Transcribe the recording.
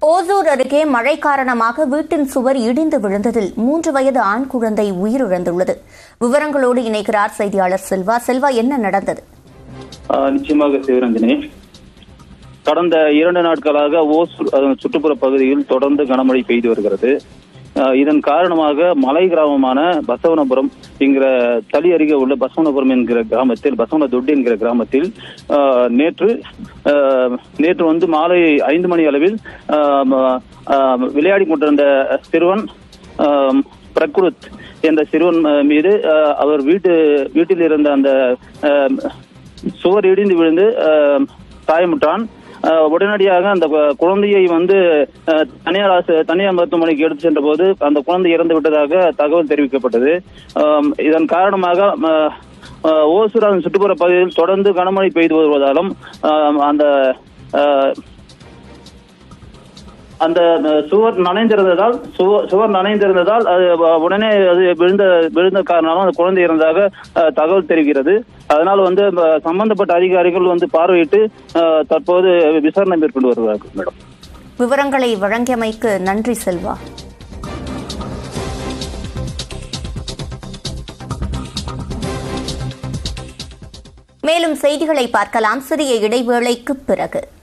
ஓசூர் அருகே மழை காரணமாக வீட்டின் சுவர் இடிந்து விழுந்ததில் 3 வயது ஆண் குழந்தை உயிரிழந்துள்ளது. விவரங்களோடு இணைக்கிறார் செய்தியாளர் செல்வா. செல்வா, என்ன நடந்தது? நிச்சயமாக சிவரஞ்சனி, கடந்த 2 நாட்களாக ஓசூர் சுற்றுப்புற பகுதியில் தொடர்ந்து கனமழை பெய்து வருகிறது. இதன் காரணமாக மலை கிராமமான பசவனபுரம் என்கிற தளி அருகே உள்ள பசவனபுரம் என்கிற கிராமத்தில், பசவனதொட்டி என்கிற கிராமத்தில் நேற்று வந்து மாலை 5 மணி அளவில் விளையாடி கொண்டிருந்த சிறுவன் பிரகுருத் என்ற சிறுவன் மீது அவர் வீட்டில் இருந்த அந்த சுவர் இடிந்து விழுந்து காயமுற்றான். உடனடியாக அந்த குழந்தையை வந்து தனியார் மருத்துவமனைக்கு எடுத்து சென்ற போது அந்த குழந்தை இறந்து விட்டதாக தகவல் தெரிவிக்கப்பட்டது. இதன் காரணமாக ஓசூர் சுற்றுப்புற பகுதியில் தொடர்ந்து கனமழை பெய்து வருவதாலும் அந்த சுவர் நனைந்திருந்ததால் அது உடனே அது விழுந்த காரணமாக அந்த குழந்தை இறந்ததாக தகவல் தெரிவிக்கிறது. அதனால் வந்து சம்பந்தப்பட்ட அதிகாரிகள் வந்து பார்வையிட்டு தற்போது விசாரணை மேற்கொண்டு வருவார்கள். மேடம், விவரங்களை வழங்கியமைக்கு நன்றி செல்வா. மேலும் செய்திகளை பார்க்கலாம் சிறிய இடைவேளைக்கு பிறகு.